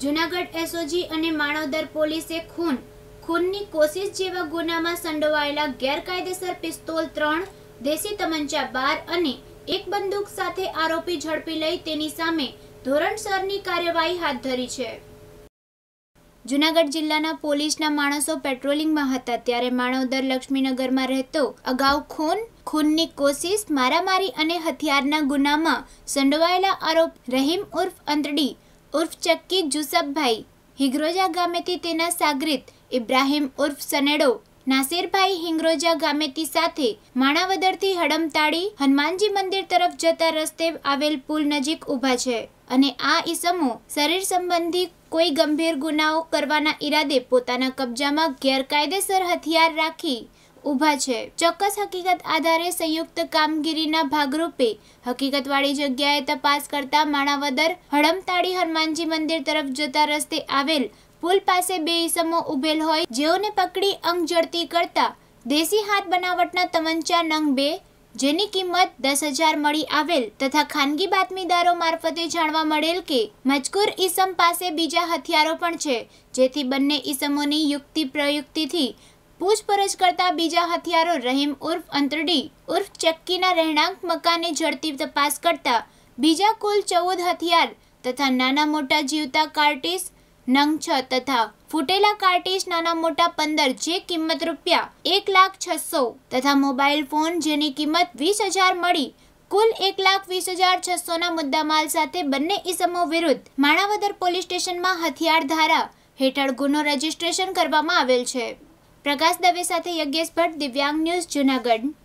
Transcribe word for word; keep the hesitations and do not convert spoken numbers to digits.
Junagadh SOG અને માણાવદર પોલીસે ખૂન ખૂનની કોશિશ જેવા ગુનામાં સંડોવાયેલા ગેરકાયદેસર પિસ્તોલ ત્રણ, દેશી તમંચા બાર અને એક બંદૂક સાથે આરોપી ઝડપી લઈ તેની સામે ધોરણસરની કાર્યવાહી હાથ ધરી છે। જૂનાગઢ જિલ્લાના પોલીસના માણસો પેટ્રોલિંગમાં હતા ત્યારે માણાવદર લક્ષ્મીનગરમાં રહેતો અગાઉ ખૂન ખૂનની કોશિશ, મારામારી અને હથિયારના ગુનામાં સંડોવાયેલા આરોપ રહીમ ઉર્ફ અંતડી ઉર્ફ ચક્કી જુસબભાઈ હિંગ્રોજા ગામેથી તેના સાગરીત ઇબ્રાહિમ ઉર્ફ સનેડો નાસિરભાઈ હિંગ્રોજા ગામેથી સાથે માણાવદરથી હડમતાળી હનુમાનજી મંદિર તરફ જતા રસ્તે આવેલ પુલ નજીક ઊભા છે અને આ ઈસમો શરીર સંબંધી કોઈ ગંભીર ગુનાઓ કરવાના ઈરાદે પોતાના કબજામાં ગેરકાયદેસર હથિયાર રાખી ઊભા છે। ચોક્કસ હકીકત આધારે સંયુક્ત કામગીરીના ભાગરૂપે હકીકતવાળી જગ્યાએ તપાસ કરતા માણાવદર હડમતાળી હનુમાનજી મંદિર તરફ જતા રસ્તે આવેલ પુલ પાસે બે ઈસમો ઉભેલ હોય જેઓને પકડી અંગ ઝડતી કરતા દેશી હાથ બનાવટના તમંચા નંગ બે જેની કિંમત દસ હજાર મળી આવેલ તથા ખાનગી બાતમીદારો મારફતે જાણવા મળેલ કે મજકૂર ઈસમ પાસે બીજા હથિયારો પણ છે, જેથી બંને ઈસમોની યુક્તિ પ્રયુક્તિથી પૂછપરછ કરતા બીજા હથિયારો રહીમ ઉર્ફ અંતડી ઉર્ફ ચક્કીના રહેણાંક મકાને ઝડપી તપાસ કરતા બીજા કુલ ચૌદ હથિયાર તથા નાના મોટા જીવતા કાર્ટીસ નંગ છ તથા ફૂટેલા કાર્ટીસ નાના મોટા પંદર જે કિંમત રૂપિયા એક લાખ છસો તથા મોબાઈલ ફોન જેની કિંમત વીસ હજાર મળી કુલ એક લાખ વીસ હજાર છસો ના મુદ્દામાલ સાથે બંને ઈસમો વિરુદ્ધ માણાવદર પોલીસ સ્ટેશનમાં હથિયાર ધારા હેઠળ ગુનો રજીસ્ટ્રેશન કરવામાં આવેલ છે। પ્રકાશ દવે સાથે યજ્ઞેશ ભટ્ટ, દિવ્યાંગ ન્યૂઝ, જૂનાગઢ।